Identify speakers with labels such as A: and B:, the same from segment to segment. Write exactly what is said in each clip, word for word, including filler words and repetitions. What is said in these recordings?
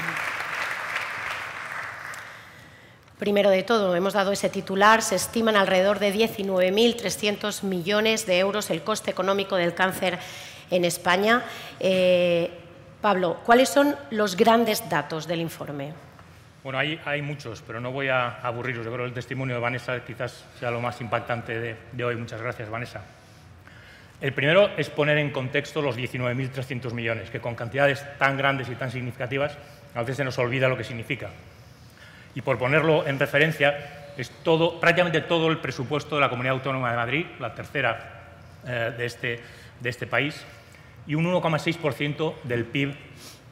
A: Primero de todo, hemos dado ese titular, se estiman alrededor de diecinueve mil trescientos millones de euros el coste económico del cáncer en España. Eh, Pablo, ¿cuáles son los grandes datos del informe?
B: Bueno, hay, hay muchos, pero no voy a aburriros. Yo creo que el testimonio de Vanessa quizás sea lo más impactante de, de hoy. Muchas gracias, Vanessa. El primero es poner en contexto los diecinueve mil trescientos millones, que con cantidades tan grandes y tan significativas a veces se nos olvida lo que significa. Y por ponerlo en referencia, es todo, prácticamente todo el presupuesto de la Comunidad Autónoma de Madrid, la tercera eh, de, este, de este país, y un uno coma seis por ciento del P I B eh,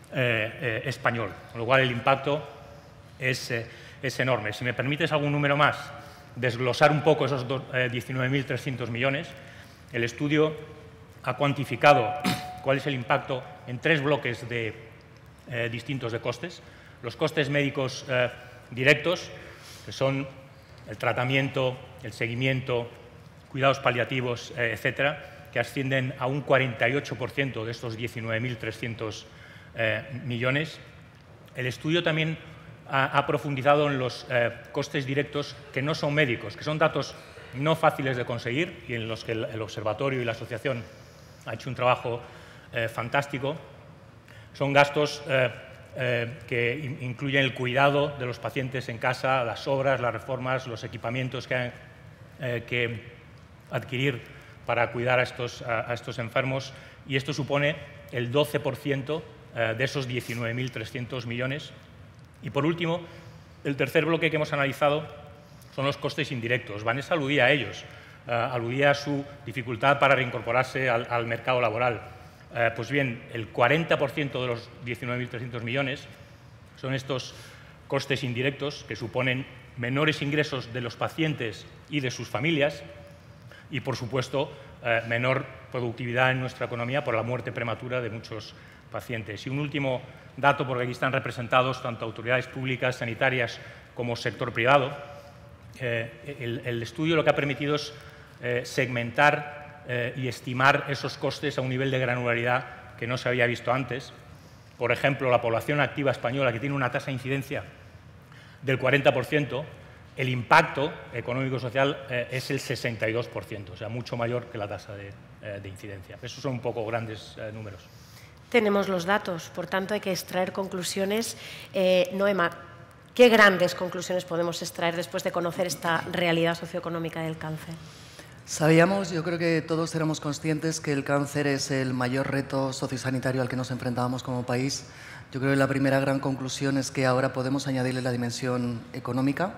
B: eh, español, con lo cual el impacto es, eh, es enorme. Si me permites algún número más, desglosar un poco esos eh, diecinueve mil trescientos millones, el estudio ha cuantificado cuál es el impacto en tres bloques de, eh, distintos de costes. Los costes médicos eh, directos, que son el tratamiento, el seguimiento, cuidados paliativos, eh, etcétera, que ascienden a un cuarenta y ocho por ciento de estos diecinueve mil trescientos eh, millones. El estudio también ha, ha profundizado en los eh, costes directos que no son médicos, que son datos no fáciles de conseguir y en los que el, el observatorio y la asociación ha hecho un trabajo eh, fantástico. Son gastos eh, Eh, que in incluyen el cuidado de los pacientes en casa, las obras, las reformas, los equipamientos que hay eh, que adquirir para cuidar a estos, a, a estos enfermos, y esto supone el doce por ciento eh, de esos diecinueve mil trescientos millones. Y por último, el tercer bloque que hemos analizado son los costes indirectos. Vanessa aludía a ellos, eh, aludía a su dificultad para reincorporarse al, al mercado laboral. Eh, pues bien, el cuarenta por ciento de los diecinueve mil trescientos millones son estos costes indirectos que suponen menores ingresos de los pacientes y de sus familias y, por supuesto, eh, menor productividad en nuestra economía por la muerte prematura de muchos pacientes. Y un último dato, porque aquí están representados tanto autoridades públicas, sanitarias como sector privado. Eh, el, el estudio lo que ha permitido es eh, segmentar Eh, y estimar esos costes a un nivel de granularidad que no se había visto antes. Por ejemplo, la población activa española, que tiene una tasa de incidencia del cuarenta por ciento, el impacto económico-social eh, es el sesenta y dos por ciento, o sea, mucho mayor que la tasa de, eh, de incidencia. Esos son un poco grandes eh, números.
A: Tenemos los datos, por tanto hay que extraer conclusiones. Eh, Noema, ¿qué grandes conclusiones podemos extraer después de conocer esta realidad socioeconómica del cáncer?
C: Sabíamos, yo creo que todos éramos conscientes que el cáncer es el mayor reto sociosanitario al que nos enfrentábamos como país. Yo creo que la primera gran conclusión es que ahora podemos añadirle la dimensión económica.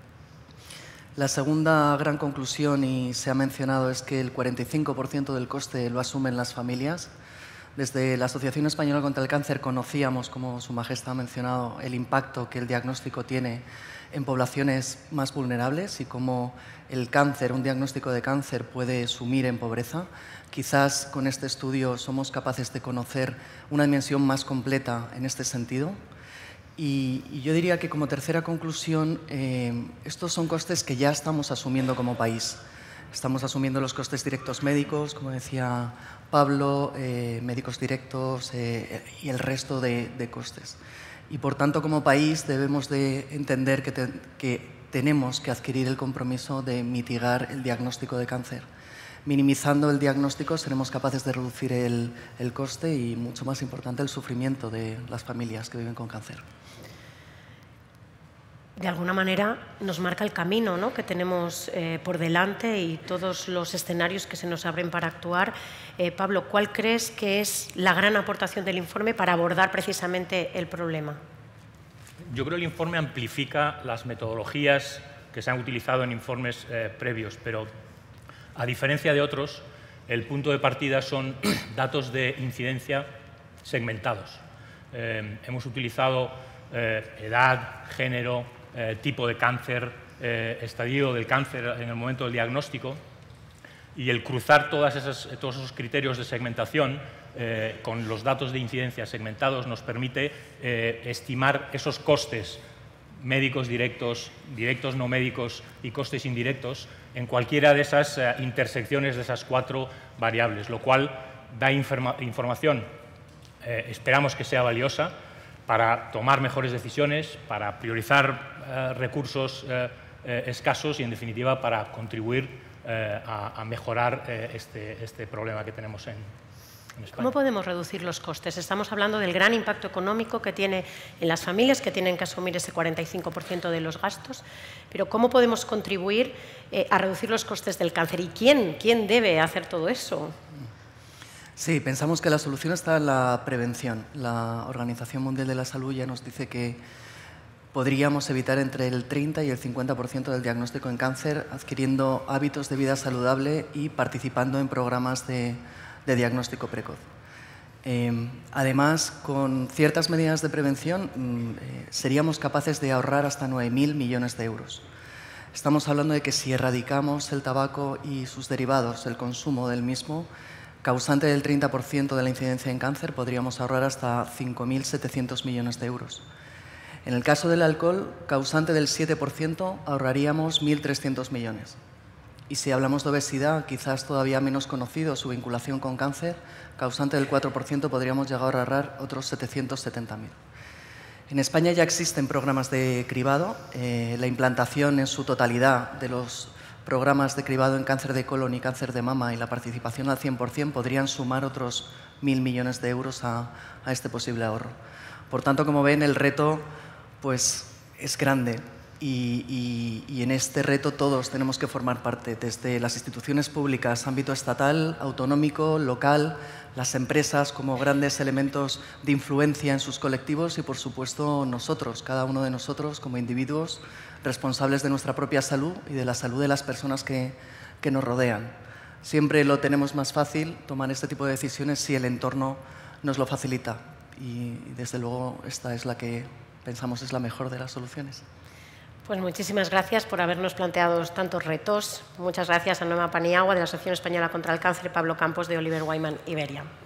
C: La segunda gran conclusión, y se ha mencionado, es que el cuarenta y cinco por ciento del coste lo asumen las familias. Desde la Asociación Española contra el Cáncer conocíamos, como Su Majestad ha mencionado, el impacto que el diagnóstico tiene en poblaciones más vulnerables y cómo el cáncer, un diagnóstico de cáncer, puede sumir en pobreza. Quizás con este estudio somos capaces de conocer una dimensión más completa en este sentido. Y, y yo diría que como tercera conclusión, eh, estos son costes que ya estamos asumiendo como país. Estamos asumiendo los costes directos médicos, como decía Pablo, eh, médicos directos eh, y el resto de, de costes. Y por tanto, como país, debemos de entender que, te, que tenemos que adquirir el compromiso de mitigar el diagnóstico de cáncer. Minimizando el diagnóstico seremos capaces de reducir el, el coste y, mucho más importante, el sufrimiento de las familias que viven con cáncer.
A: De alguna manera nos marca el camino, ¿no?, que tenemos eh, por delante y todos los escenarios que se nos abren para actuar. Eh, Pablo, ¿cuál crees que es la gran aportación del informe para abordar precisamente el problema?
B: Yo creo que el informe amplifica las metodologías que se han utilizado en informes eh, previos, pero a diferencia de otros, el punto de partida son datos de incidencia segmentados. Eh, hemos utilizado eh, edad, género, Eh, tipo de cáncer, eh, estadio del cáncer en el momento del diagnóstico, y el cruzar todas esas, todos esos criterios de segmentación eh, con los datos de incidencia segmentados nos permite eh, estimar esos costes médicos directos, directos no médicos y costes indirectos en cualquiera de esas eh, intersecciones de esas cuatro variables, lo cual da informa información, eh, esperamos que sea valiosa, para tomar mejores decisiones, para priorizar eh, recursos eh, eh, escasos y, en definitiva, para contribuir eh, a, a mejorar eh, este, este problema que tenemos en, en España.
A: ¿Cómo podemos reducir los costes? Estamos hablando del gran impacto económico que tiene en las familias, que tienen que asumir ese cuarenta y cinco por ciento de los gastos, pero ¿cómo podemos contribuir eh, a reducir los costes del cáncer? ¿Y quién, quién debe hacer todo eso?
C: Sí, pensamos que la solución está en la prevención. La Organización Mundial de la Salud ya nos dice que podríamos evitar entre el treinta y el cincuenta por ciento del diagnóstico en cáncer adquiriendo hábitos de vida saludable y participando en programas de, de diagnóstico precoz. Eh, además, con ciertas medidas de prevención eh, seríamos capaces de ahorrar hasta nueve mil millones de euros. Estamos hablando de que si erradicamos el tabaco y sus derivados, el consumo del mismo, causante del treinta por ciento de la incidencia en cáncer, podríamos ahorrar hasta cinco mil setecientos millones de euros. En el caso del alcohol, causante del siete por ciento, ahorraríamos mil trescientos millones. Y si hablamos de obesidad, quizás todavía menos conocido su vinculación con cáncer, causante del cuatro por ciento, podríamos llegar a ahorrar otros setecientos setenta mil. En España ya existen programas de cribado. Eh, la implantación en su totalidad de los programas de cribado en cáncer de colon y cáncer de mama y la participación al cien por cien podrían sumar otros mil millones de euros a, a este posible ahorro. Por tanto, como ven, el reto pues, es grande y, y, y en este reto todos tenemos que formar parte, desde las instituciones públicas, ámbito estatal, autonómico, local, las empresas como grandes elementos de influencia en sus colectivos y, por supuesto, nosotros, cada uno de nosotros como individuos responsables de nuestra propia salud y de la salud de las personas que, que nos rodean. Siempre lo tenemos más fácil tomar este tipo de decisiones si el entorno nos lo facilita y, desde luego, esta es la que pensamos es la mejor de las soluciones.
A: Pues muchísimas gracias por habernos planteado tantos retos. Muchas gracias a Noema Paniagua de la Asociación Española contra el Cáncer y Pablo Campos de Oliver Wyman Iberia.